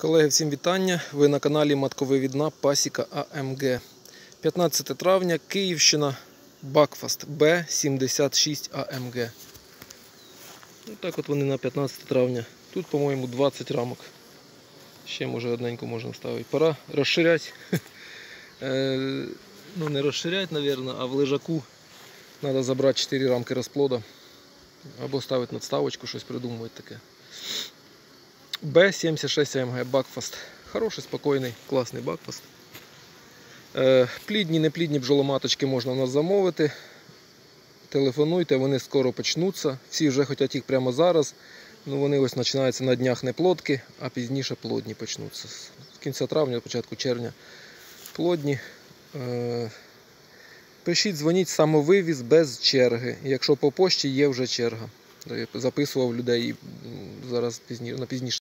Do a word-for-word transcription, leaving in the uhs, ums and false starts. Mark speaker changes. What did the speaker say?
Speaker 1: Колеги, всім вітання! Ви на каналі Матковивідна Пасіка А М Г. п'ятнадцяте травня, Київщина, Бакфаст Б сімдесят шість А М Г. Ось так от вони на п'ятнадцяте травня. Тут, по-моєму, двадцять рамок. Ще, може, одненьку можна ставити. Пора розширяти. Ну, не розширяти, мабуть, а в лежаку треба забрати чотири рамки розплода. Або ставити надставочку, щось придумувати таке. Б сімдесят шість А М Г Бакфаст. Хороший, спокійний, класний Бакфаст. Плідні, неплідні бджоломаточки можна у нас замовити. Телефонуйте, вони скоро почнуться. Всі вже хочуть їх прямо зараз. Ну, вони ось починаються на днях неплодки, а пізніше плодні почнуться. З кінця травня, початку червня плодні. Пишіть, дзвоніть, самовивіз без черги. Якщо по пошті є вже черга. Записував людей зараз пізніше, на пізніше.